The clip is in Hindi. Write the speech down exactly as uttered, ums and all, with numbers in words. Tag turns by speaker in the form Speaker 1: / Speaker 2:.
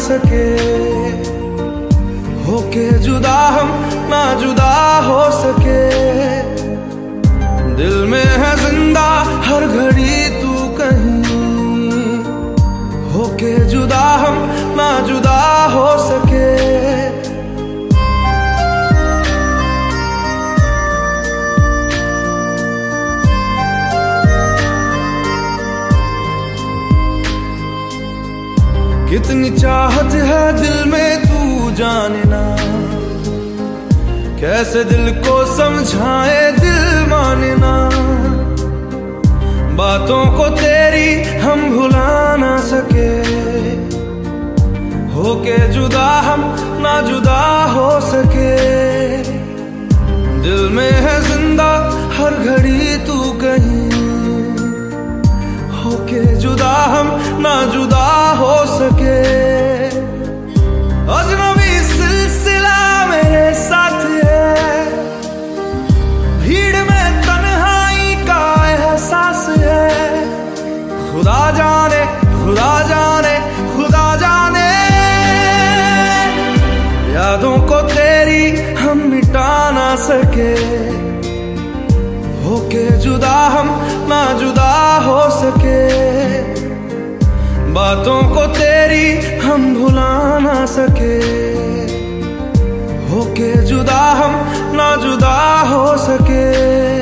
Speaker 1: सके, होके जुदा हम ना जुदा हो सके। दिल में है जिंदा हर घड़ी तू कहीं, होके जुदा हम ना जुदा हो सके। कितनी चाहत है दिल में तू जाने ना, कैसे दिल को समझाए दिल माने ना। बातों को तेरी हम भुला ना सके, होके जुदा हम ना जुदा हो सके। दिल में है जिंदा हर घड़ी तू कहीं, होके जुदा हम ना जुदा हो सके। अजनबी सिलसिला मेरे साथ है, भीड़ में तन्हाई का एहसास है। खुदा जाने खुदा जाने खुदा जाने, यादों को तेरी हम मिटा ना सके, होके जुदा हम ना जुदा हो सके। बातों को तेरी हम भुला ना सके, होके जुदा हम ना जुदा हो सके।